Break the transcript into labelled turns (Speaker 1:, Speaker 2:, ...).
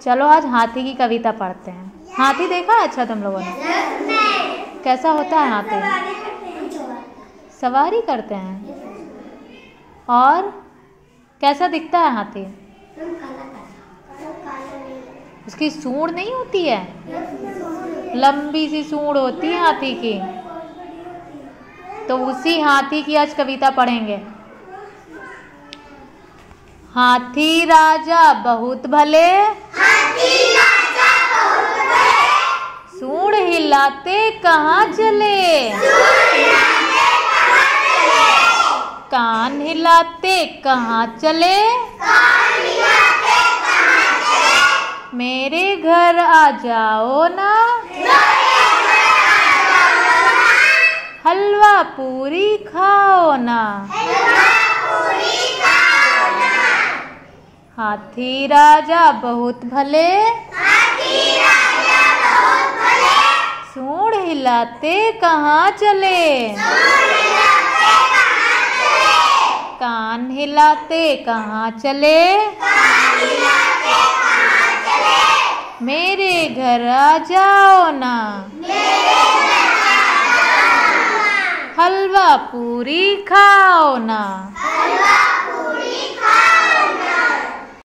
Speaker 1: चलो आज हाथी की कविता पढ़ते हैं। हाथी देखा है? अच्छा तुम लोगों ने। कैसा होता है हाथी? सवारी करते हैं। और कैसा दिखता है हाथी? उसकी सूंड नहीं होती है, लंबी सी सूंड होती है हाथी की। तो उसी हाथी की आज कविता पढ़ेंगे। हाथी राजा बहुत भले,
Speaker 2: हाथी राजा बहुत भले,
Speaker 1: सूंड हिलाते कहाँ चले, कान हिलाते कहाँ चले, मेरे घर आ जाओ ना, हलवा पूरी खाओ ना। हाथी राजा बहुत भले, सूंड हिलाते कहाँ चले, कान हिलाते कहाँ चले, मेरे घर आ जाओ ना, हलवा पूरी खाओ ना।